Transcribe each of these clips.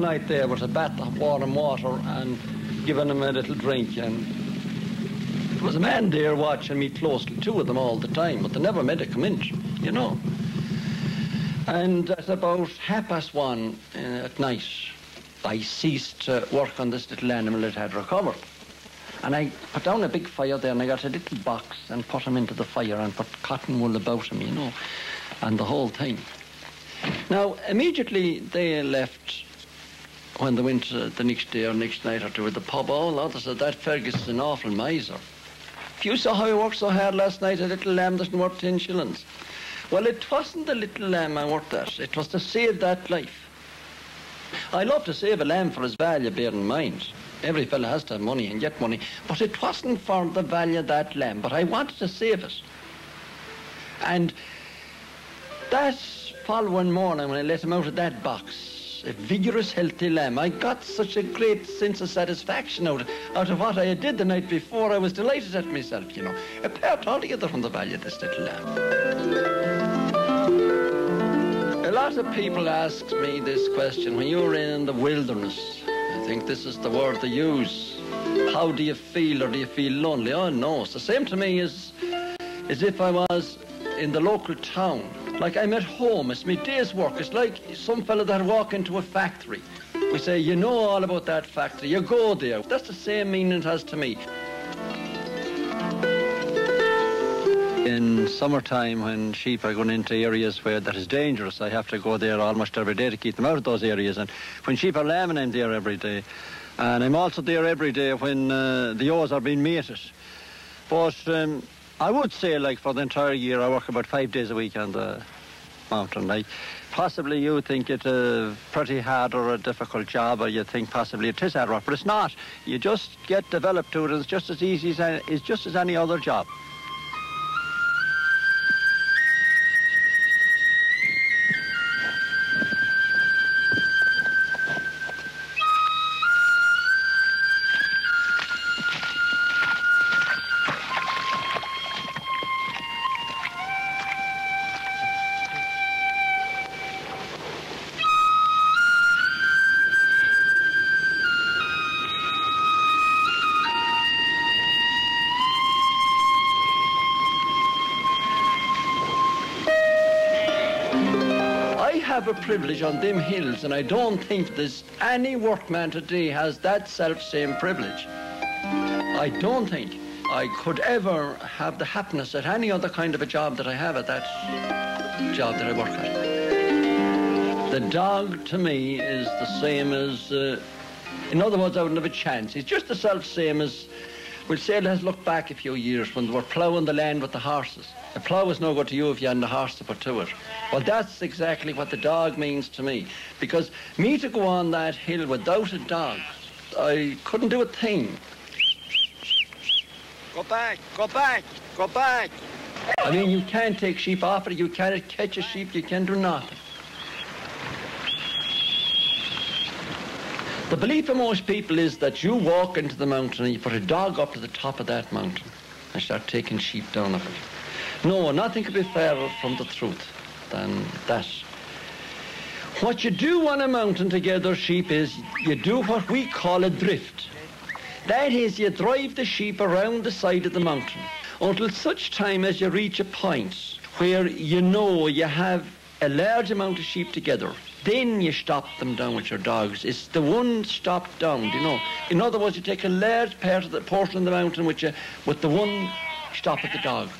night there with a bath of warm water and giving him a little drink. And there was a man there watching me closely, two of them all the time, but they never made a come in, you know. And at about 1:30 at night, I ceased to work on this little animal that had recovered. And I put down a big fire there, and I got a little box and put him into the fire and put cotton wool about him, you know, and the whole thing. Now, immediately they left when they went the next day or next night or two at the pub. Oh, they said, that Fergus is an awful miser. If you saw how he worked so hard last night, a little lamb doesn't worth 10 shillings. Well, it wasn't the little lamb I worked at. It was to save that life. I love to save a lamb for his value, bear in mind. Every fella has to have money and get money. But it wasn't for the value of that lamb, but I wanted to save it. And that following morning, when I let him out of that box, a vigorous, healthy lamb, I got such a great sense of satisfaction out of what I did the night before. I was delighted at myself, you know, apart altogether from the value of this little lamb. A lot of people ask me this question, when you're in the wilderness, I think this is the word they use, how do you feel, or do you feel lonely? Oh no, it's the same to me as if I was in the local town. Like I'm at home, it's my day's work. It's like some fella that walk into a factory. We say, you know all about that factory, you go there. That's the same meaning it has to me. In summertime, when sheep are going into areas where that is dangerous, I have to go there almost every day to keep them out of those areas. And when sheep are lambing, I'm there every day. And I'm also there every day when the ewes are being mated. But I would say, like, for the entire year, I work about 5 days a week on the mountain. Like, possibly you think it's a pretty hard or a difficult job, or you think possibly it is hard work, but it's not. You just get developed to it, and it's just as easy as any other job. A privilege on them hills, and I don't think there's any workman today has that self-same privilege. I don't think I could ever have the happiness at any other kind of a job that I have at that job that I work at. The dog to me is the same as, in other words, I wouldn't have a chance. He's just the self-same as, we'll say, let's look back a few years when they were ploughing the land with the horses. The plough is no good to you if you hadn't a horse to put to it. Well, that's exactly what the dog means to me. Because me to go on that hill without a dog, I couldn't do a thing. Go back, go back, go back. I mean, you can't take sheep off it, you can't catch a sheep, you can't do nothing. The belief of most people is that you walk into the mountain and you put a dog up to the top of that mountain and start taking sheep down of it. No, nothing could be fairer from the truth than that. What you do on a mountain to gather sheep is you do what we call a drift. That is, you drive the sheep around the side of the mountain until such time as you reach a point where you know you have a large amount of sheep together. Then you stop them down with your dogs. It's the one stop down, you know. In other words, you take a large part of the portion of the mountain with the one stop at the dog.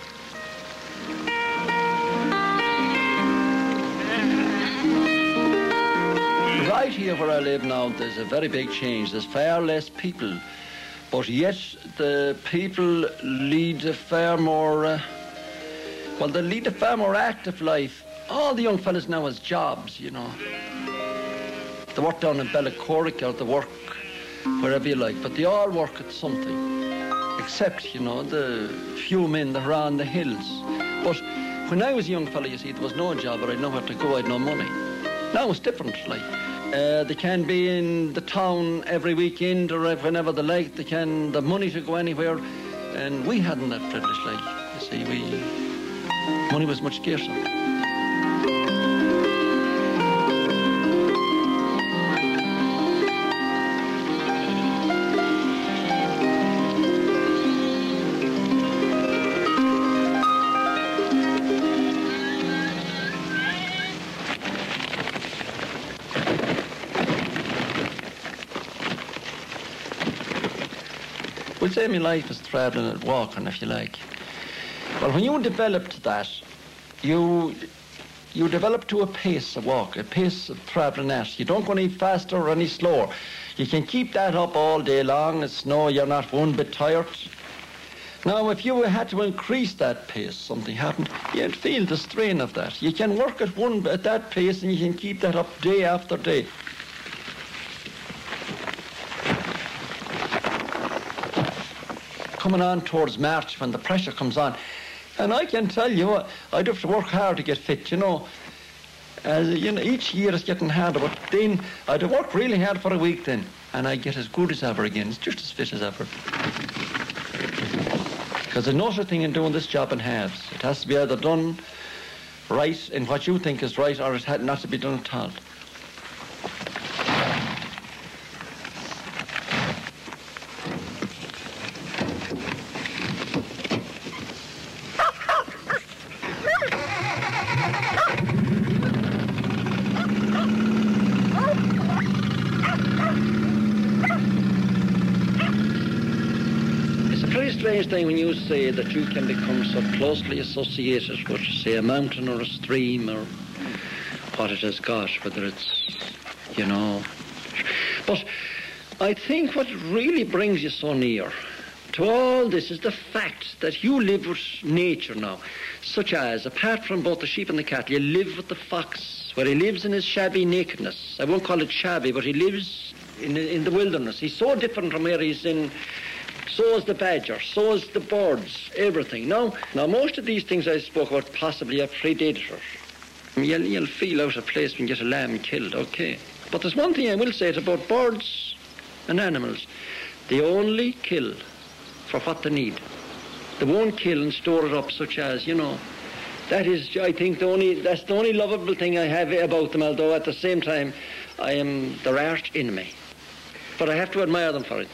Right here where I live now, there's a very big change. There's far less people, but yet the people lead a far more, they lead a far more active life. All the young fellas now has jobs, you know. They work down in Bellacorrick or they work wherever you like, but they all work at something. Except, you know, the few men that are on the hills. But when I was a young fella, you see, there was no job, or I'd nowhere to go, I'd no money. Now it's different, like. They can be in the town every weekend or whenever they like. They can have money to go anywhere. And we hadn't that privilege, like. You see, money was much scarcer. would say my life is travelling and walking, if you like. Well, when you developed that, you develop to a pace of walk, a pace of travelling at. You don't go any faster or any slower. You can keep that up all day long. It's no, you're not one bit tired. Now, if you had to increase that pace, something happened, you'd feel the strain of that. You can work at that pace and you can keep that up day after day. Coming on towards March when the pressure comes on, and I can tell you, I'd have to work hard to get fit, you know. Each year is getting harder, but then I'd have worked really hard for a week then, and I get as good as ever again. It's just as fit as ever. Because there's no such thing in doing this job in halves. It has to be either done right in what you think is right, or it had not to be done at all. Strange thing when you say that you can become so closely associated with, say, a mountain or a stream or what it has got, whether it's, you know. But I think what really brings you so near to all this is the fact that you live with nature now, such as, apart from both the sheep and the cattle, you live with the fox, where he lives in his shabby nakedness. I won't call it shabby, but he lives in the wilderness. He's so different from where he's in. So is the badger, so is the birds, everything. Now most of these things I spoke about possibly are predators. You'll feel out of place when you get a lamb killed, okay. But there's one thing I will say, it's about birds and animals. They only kill for what they need. They won't kill and store it up, such as, you know. That is, I think, that's the only lovable thing I have about them, although at the same time I am their arch enemy. But I have to admire them for it.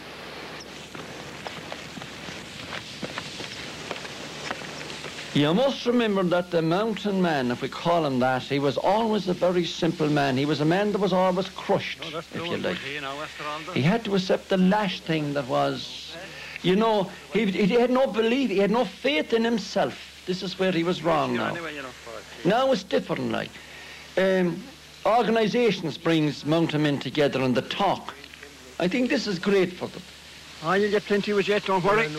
You must remember that the mountain man, if we call him that, he was always a very simple man. He was a man that was always crushed, if you like. He had to accept the lash thing that was, you know, he had no belief, he had no faith in himself. This is where he was wrong now. Now it's different, like. Organisations brings mountain men together and the talk. I think this is great for them. Oh, you'll get plenty with yet, don't worry.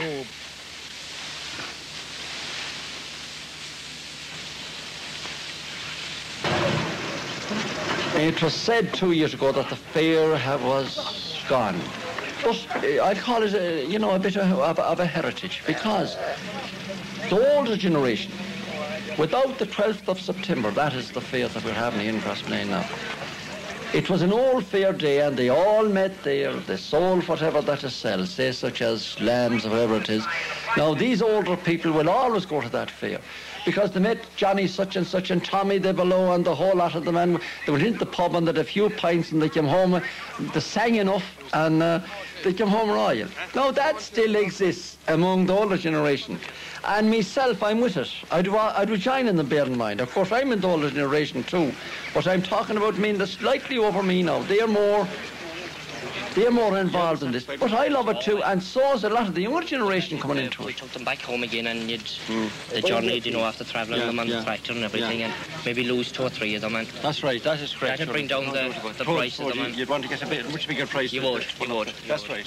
It was said 2 years ago that the fair was gone. But I'd call it, a bit of a heritage, because the older generation, without the 12th of September, that is the fair that we're having in Crossplane now. It was an old fair day, and they all met there. They sold whatever that is sell, say such as lambs or whatever it is. Now, these older people will always go to that fair, because they met Johnny such and such and Tommy the below and the whole lot of them, and they went into the pub and they had a few pints and they came home, they sang enough and they came home royal. Now that still exists among the older generation. And myself, I'm with it. I'd join in them, bear in mind. Of course, I'm in the older generation too, but I'm talking about men that's slightly over me now. They're more involved in this. But I love it too, and so is a lot of the younger generation coming into it. We took them back home again, and the journey, after travelling them on the tractor and everything, and maybe lose 2 or 3 of them. And that's right, that is correct. That would bring down the price of them. You'd want to get a much bigger price. You would. That's right.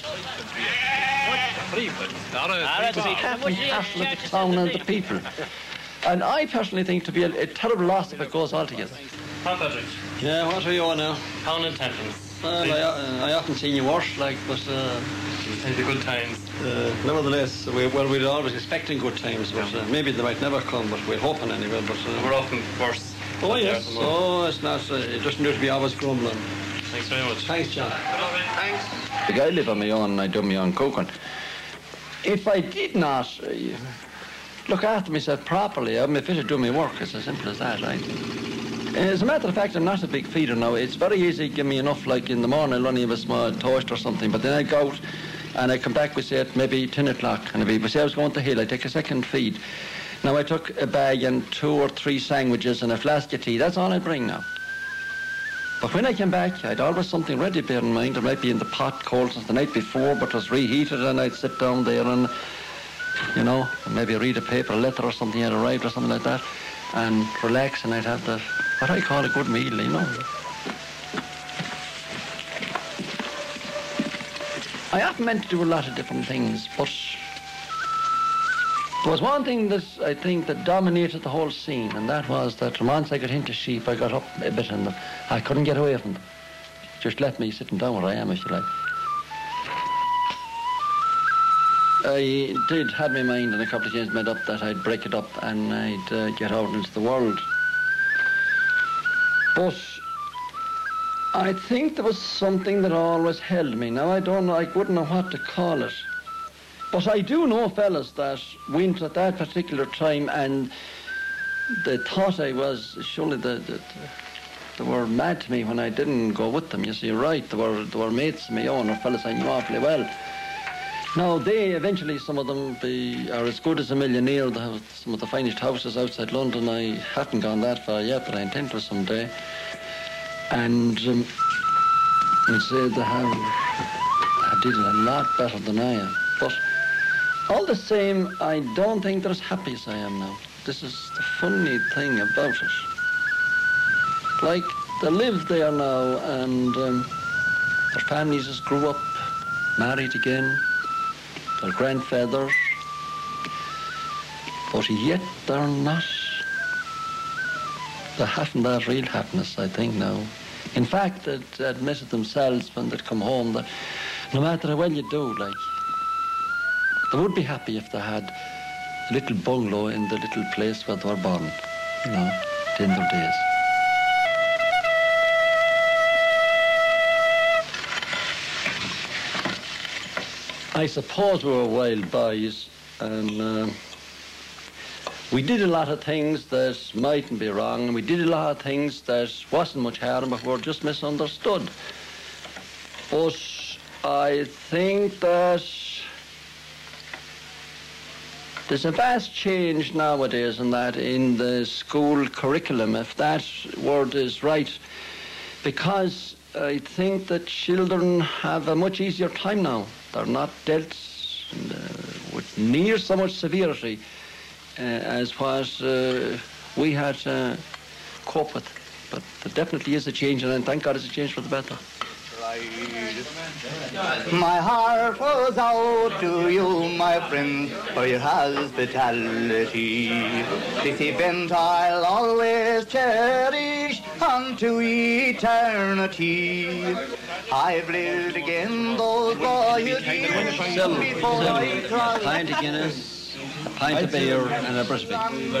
The town and the people. And I personally think to be a terrible loss if it goes altogether. Patrick. Yeah, what are you on now? Pound and tenpence. I often seen you worse, like, but... in the good times. Nevertheless, we're always expecting good times, but maybe they might never come, but we're hoping anyway. But we're hoping worse. Oh, yes. Oh, it's not... it doesn't need to be always grumbling. Thanks very much. Thanks, John. Thanks. Like, I live on my own and I do my own cooking. If I did not look after myself properly, I'm fit to do my work. It's as simple as that, right? As a matter of fact, I'm not a big feeder now. It's very easy to give me enough, like in the morning, I'll only have a small toast or something, but then I go out and I come back, we say, at maybe 10 o'clock, and if we say I was going to the hill, I take a second feed. Now I took a bag and 2 or 3 sandwiches and a flask of tea. That's all I bring now. But when I came back, I'd always something ready, bear in mind. It might be in the pot cold since the night before, but it was reheated, and I'd sit down there and, you know, maybe read a paper, a letter or something had arrived or something like that, and relax, and I'd have what I call a good meal, you know. I often meant to do a lot of different things, but there was one thing that I think that dominated the whole scene, and that was that once I got into sheep, I got up a bit in them. I couldn't get away from them. Just left me sitting down where I am, if you like. I had my mind on a couple of things made up that I'd break it up and I'd get out into the world. But I think there was something that always held me. Now, I don't know, I wouldn't know what to call it. But I do know fellas that went at that particular time and they thought I was, surely they were mad to me when I didn't go with them. You see, right, they were mates of my own, or fellas I knew awfully well. Now, they eventually, some of them are as good as a millionaire. They have some of the finest houses outside London. I haven't gone that far yet, but I intend to someday. And I'd say I did it a lot better than I am. But all the same, I don't think they're as happy as I am now. This is the funny thing about it. Like, they live there now, and their families just grew up, married again, their grandfathers, but yet they haven't that real happiness, I think, now. In fact, they admitted themselves when they'd come home that no matter how well you do, like, they would be happy if they had a little bungalow in the little place where they were born, you know, at the end of their days. I suppose we were wild boys, and we did a lot of things that mightn't be wrong, and we did a lot of things that wasn't much harm, but were just misunderstood. But I think that there's a vast change nowadays in the school curriculum, if that word is right, because I think that children have a much easier time now. They're not dealt with near so much severity as what we had to cope with. But there definitely is a change, and thank God it's a change for the better. My heart goes out to you, my friend, for your hospitality. This event I'll always cherish unto eternity. I've lived again those boyhood years before I cried. A pint of Guinness, a pint of beer, and a brisbane.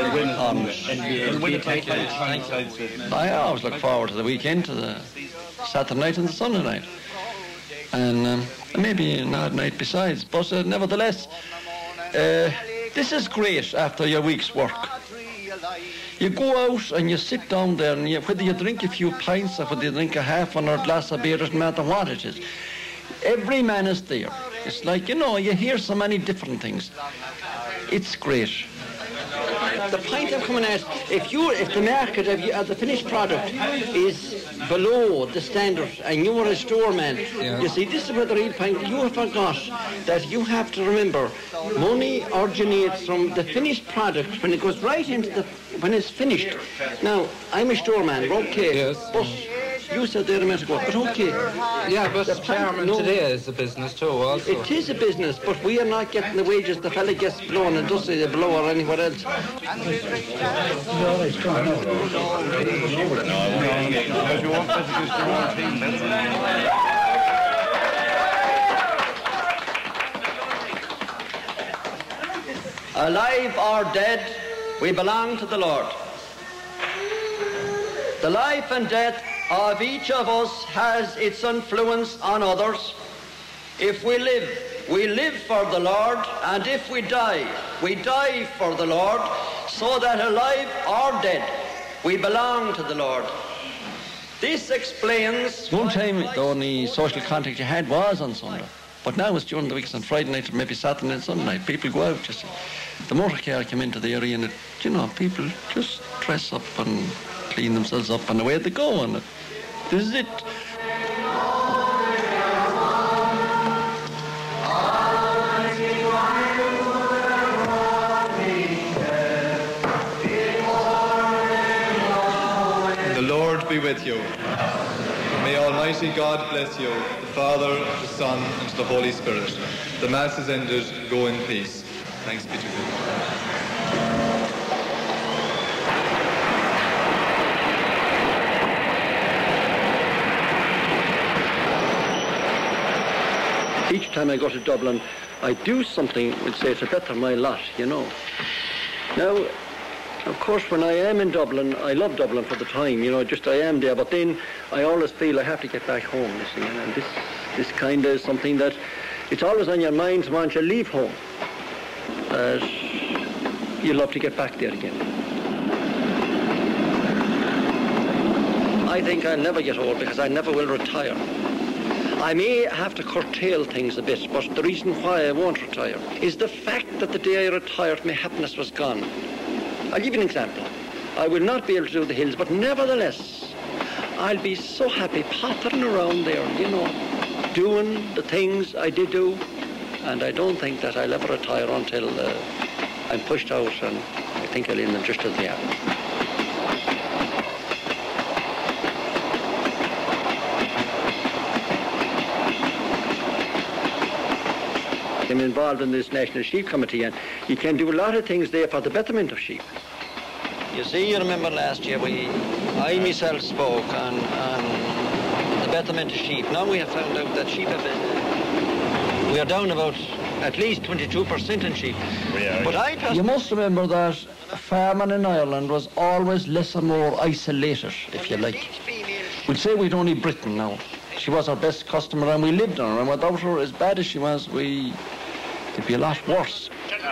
I always look forward to the weekend, to the Saturday night and the Sunday night. And maybe an odd night besides. But nevertheless, this is great after your week's work. You go out and you sit down there, and whether you drink a few pints or whether you drink a half one or a glass of beer, it doesn't matter what it is. Every man is there. It's like, you know, you hear so many different things. It's great. The point I'm coming at, if the market of the finished product is below the standard and you are a storeman, you see, this is where the real point, you have forgot that you have to remember money originates from the finished product when it goes right into when it's finished. Now, I'm a storeman, okay, yes. But you said there a minute ago, but okay. Yeah, but chairman today is a business too also. It is a business, but we are not getting the wages the fella gets below in industry, below or anywhere else. Alive or dead, we belong to the Lord. The life and death of each of us has its influence on others. If we live for the Lord, and if we die for the Lord, so that alive or dead, we belong to the Lord. This explains... One time, the only social contact you had was on Sunday. But now it's during the weeks on Friday night or maybe Saturday and Sunday night. People go out, you see. The motor car came into the area and, people just dress up and clean themselves up and away they go. And This is it. The Lord be with you. May Almighty God bless you, the Father, the Son, and the Holy Spirit. The Mass is ended. Go in peace. Thanks be to God. Each time I go to Dublin, I do something which say to better my lot, you know. Now, of course, when I am in Dublin, I love Dublin for the time, you know, just I am there, but then I always feel I have to get back home, you see, and this kind of is something that it's always on your mind once you leave home, that you love to get back there again. I think I'll never get old because I never will retire. I may have to curtail things a bit, but the reason why I won't retire is the fact that the day I retired, my happiness was gone. I'll give you an example. I will not be able to do the hills, but nevertheless, I'll be so happy pottering around there, you know, doing the things I did do, and I don't think that I'll ever retire until I'm pushed out, and I think I'll end them just as they are. I'm involved in this National Sheep Committee, and you can do a lot of things there for the betterment of sheep. You see, you remember last year I myself spoke on the betterment of sheep. Now we have found out that sheep we are down about at least 22% in sheep. But you must remember that farming in Ireland was always less or more isolated, if you like. We'd say we'd only Britain now. She was our best customer and we lived on her, and without her, as bad as she was, it'd be a lot worse.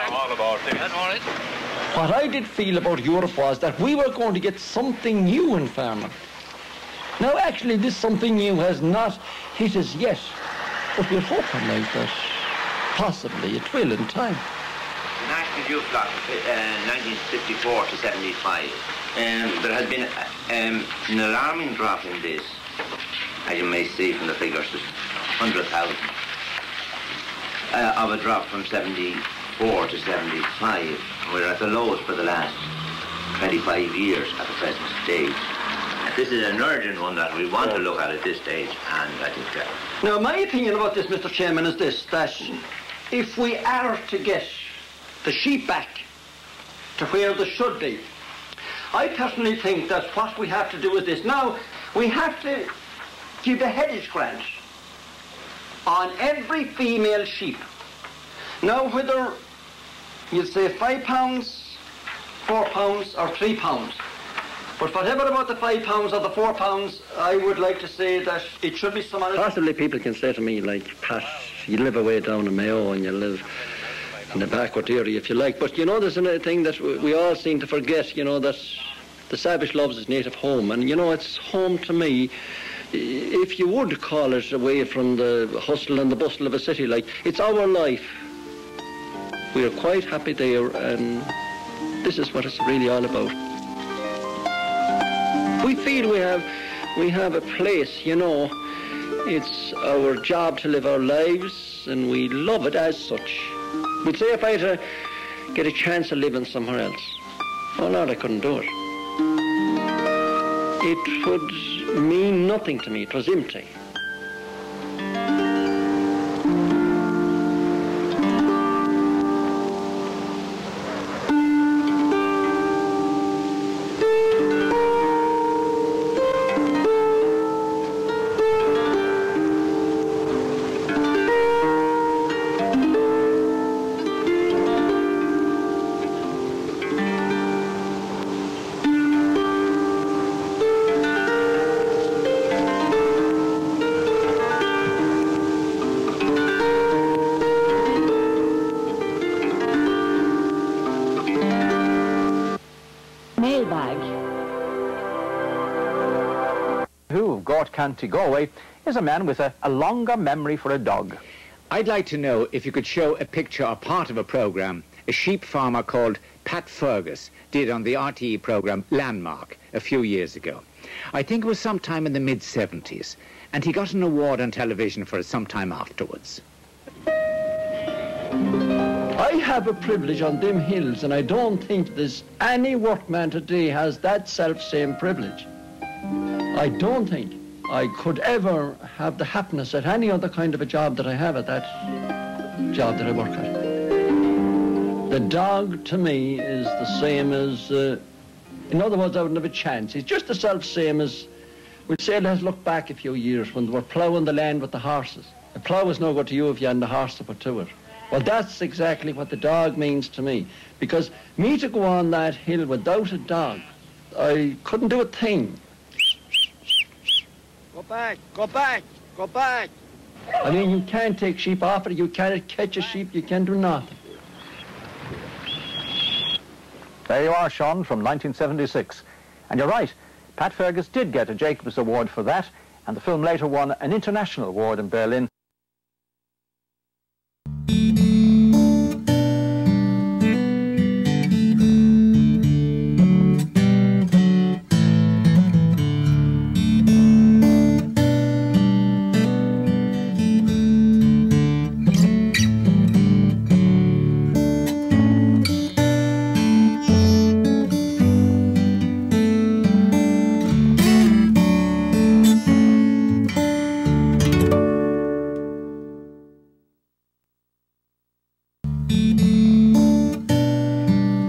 What I did feel about Europe was that we were going to get something new in farming. Now actually this something new has not hit us yet, but we're hoping like that possibly it will in time. The National Youth Bloc, 1954 to 75, there has been an alarming drop in this. As you may see from the figures, 100,000 of a drop from 74 to 75. We're at the lowest for the last 25 years at the present stage. This is an urgent one that we want to look at this stage, and I think that... Now, my opinion about this, Mr. Chairman, is this, that if we are to get the sheep back to where they should be, I personally think that what we have to do is this. Now, we have to give a headage grant on every female sheep. Now, whether you say £5, £4 or £3, but whatever about the £5 or the £4, I would like to say that it should be someone... Possibly people can say to me, like, Pat, you live away down in Mayo and you live in the backward area if you like, but you know, there's another thing that we all seem to forget, you know, that the savage loves his native home, and you know, it's home to me. If you would call it away from the hustle and the bustle of a city, like, it's our life. We are quite happy there, and this is what it's really all about. We feel we have a place, you know. It's our job to live our lives, and we love it as such. We'd say if I had to get a chance of living somewhere else, oh Lord, I couldn't do it. It would mean nothing to me. It was empty. County Galway is a man with a longer memory for a dog. I'd like to know if you could show a picture or part of a programme a sheep farmer called Pat Fergus did on the RTE programme Landmark a few years ago. I think it was sometime in the mid-70s, and he got an award on television for it sometime afterwards. I have a privilege on them hills, and I don't think there's any workman today has that self-same privilege. I don't think I could ever have the happiness at any other kind of a job that I have at that job that I work at. The dog, to me, is the same as, in other words, I wouldn't have a chance. He's just the self-same as, we'll say, let's look back a few years when they were ploughing the land with the horses. A plough is no good to you if you had the horse to put to it. Well, that's exactly what the dog means to me. Because me to go on that hill without a dog, I couldn't do a thing. Go back, go back, go back. I mean, you can't take sheep off it, you can't catch a sheep, you can't do nothing. There you are, Sean, from 1976. And you're right, Pat Fergus did get a Jacobs Award for that, and the film later won an international award in Berlin